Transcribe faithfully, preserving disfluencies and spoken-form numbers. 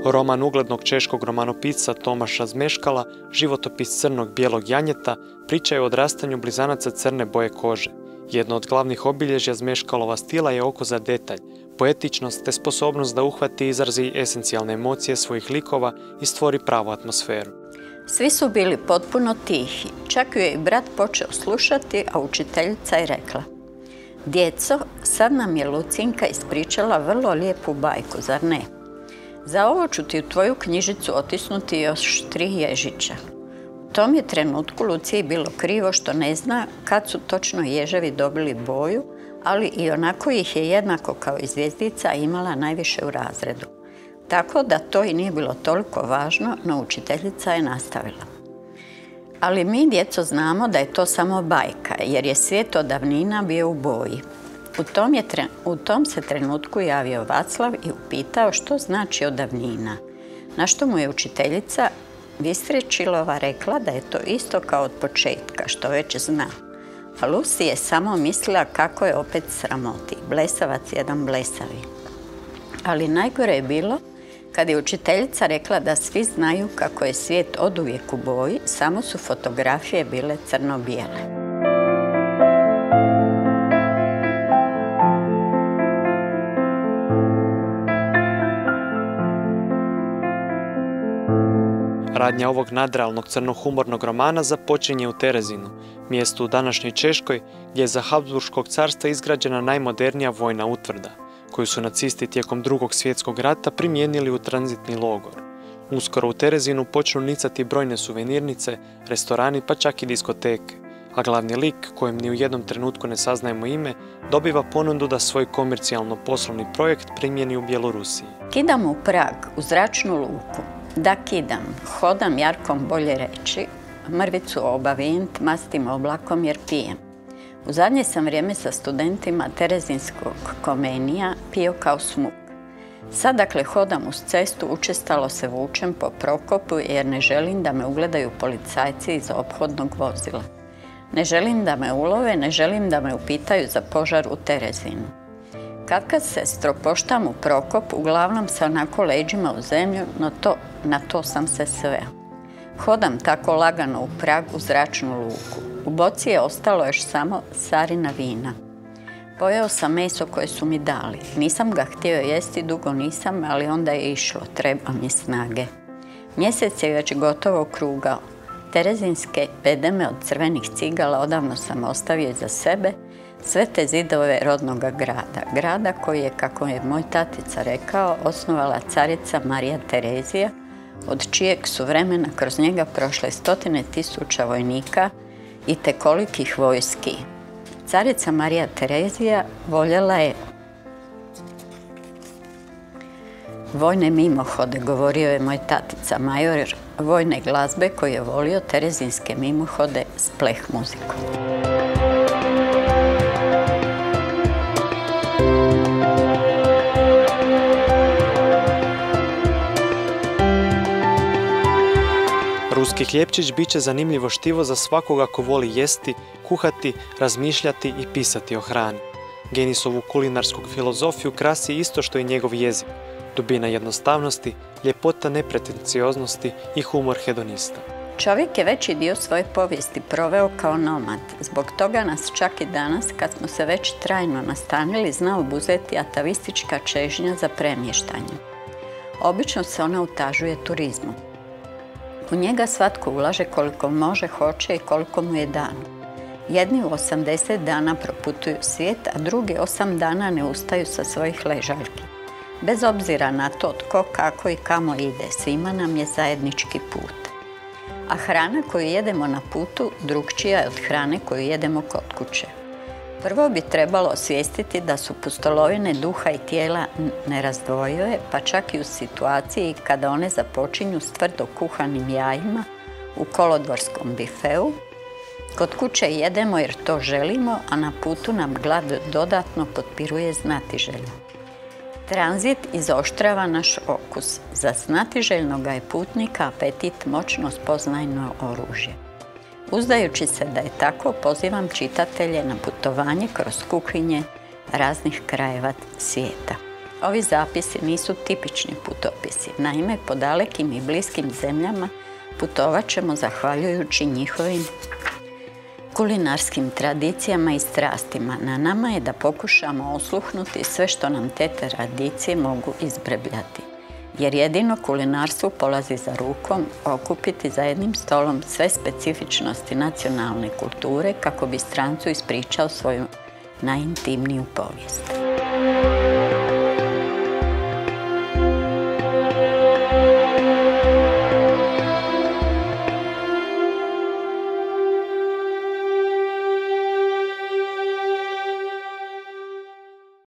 Roman uglednog češkog romanopisca Tomaša Zmeškala, Životopis crnog bijelog janjeta, priča je o odrastanju blizanaca crne boje kože. Jedno od glavnih obilježja Zmeškalova stila je oko za detalj, poetičnost te sposobnost da uhvati i izrazi esencijalne emocije svojih likova i stvori pravu atmosferu. Svi su bili potpuno tihi, čak ju je i brat počeo slušati, a učiteljica je rekla: "Djeco, sad nam je Lucinka ispričala vrlo lijepu bajku, zar ne? Za ovo ću ti u tvoju knjižicu otisnuti još tri ježića." U tom je trenutku Luciji bilo krivo što ne zna kad su točno ježevi dobili boju, ali i onako ih je jednako kao i zvjezdica imala najviše u razredu. Tako da to i nije bilo toliko važno, no učiteljica je nastavila: "Ali mi, djeco, znamo da je to samo bajka, jer je svijet od davnina bio u boji." U tom, je, u tom se trenutku javio Vaclav i upitao što znači od davnina, na što mu je učiteljica Vistrečilova rekla da je to isto kao od početka, što već zna. A Lucy je samo mislila kako je opet sramoti, blesavac jedan blesavi. Ali najgore je bilo kad je učiteljica rekla da svi znaju kako je svijet oduvijek u boji, samo su fotografije bile crno-bijele. Radnja ovog nadrealnog crnohumornog romana započinje u Terezinu, mjestu u današnjoj Češkoj, gdje je za Habsburškog carstva izgrađena najmodernija vojna utvrda, koju su nacisti tijekom Drugog svjetskog rata primijenili u tranzitni logor. Uskoro u Terezinu počnu nicati brojne suvenirnice, restorani pa čak i diskoteke, a glavni lik, kojem ni u jednom trenutku ne saznajemo ime, dobiva ponudu da svoj komercijalno-poslovni projekt primijeni u Bjelorusiji. Kidam u Prag, u zračnu luku. Da kidam, hodam jarkom bolje reći, mrvicu obavijent, mastim oblakom jer pijem. U zadnje sam vrijeme sa studentima Terezinskog komenija pio kao smuk. Sad dakle hodam uz cestu, učestalo se vučem po Prokopu jer ne želim da me ugledaju policajci iz ophodnog vozila. Ne želim da me ulove, ne želim da me upitaju za požar u Terezinu. Katkad se stropoštam u Prokop, uglavnom se onako leđima u zemlju, no to, na to sam se sveo. Hodam tako lagano u Prag u zračnu luku. U boci je ostalo još samo Sarina vina. Pojeo sam meso koje su mi dali. Nisam ga htio jesti, dugo nisam, ali onda je išlo, treba mi snage. Mjesec je već gotovo krugao. Terezinske bedeme od crvenih cigala odavno sam ostavio iza sebe, sve te zidove rodnoga grada. Grada koji je, kako je moj tatica rekao, osnovala carica Marija Terezija, od čijeg su vremena kroz njega prošle stotine tisuća vojnika i te kolikih vojski. Carica Marija Terezija voljela je vojne mimohode, govorio je moj tatica, major vojne glazbe koji je volio terezinske mimohode s pleh muzikom. Ruski hljepčić bit će zanimljivo štivo za svakoga ko voli jesti, kuhati, razmišljati i pisati o hrani. Genisovu kulinarsku filozofiju krasi isto što i njegov jezik, dubina jednostavnosti, ljepota nepretencioznosti i humor hedonista. Čovjek je veći dio svoje povijesti proveo kao nomad. Zbog toga nas čak i danas, kad smo se već trajno nastanili, zna obuzeti atavistička čežnja za premještanje. Obično se ona utažuje turizmom. U njega svatko ulaže koliko može, hoće i koliko mu je dano. Jedni u osamdeset dana proputuju svijet, a drugi osam dana ne ustaju sa svojih ležaljki. Bez obzira na to tko, kako i kamo ide, svima nam je zajednički put. A hrana koju jedemo na putu drukčija je od hrane koju jedemo kod kuće. Prvo bi trebalo osvijestiti da su pustolovine duha i tijela nerazdvojive, pa čak i u situaciji kada one započinju s tvrdo kuhanim jajima u kolodvorskom bifeu. Kod kuće jedemo jer to želimo, a na putu nam glad dodatno potpiruje znatiželja. Tranzit izoštrava naš okus. Za znatiželjnoga je putnika apetit moćno spoznajno oružje. Uzdajući se da je tako, pozivam čitatelje na putovanje kroz kuhinje raznih krajeva svijeta. Ovi zapisi nisu tipični putopisi. Naime, po dalekim i bliskim zemljama putovat ćemo zahvaljujući njihovim kulinarskim tradicijama i strastima. Na nama je da pokušamo osluhnuti sve što nam te tradicije mogu izbrebljati. Jer jedino kulinarstvo polazi za rukom okupiti za jednim stolom sve specifičnosti nacionalne kulture kako bi strancu ispričao svoju najintimniju povijest.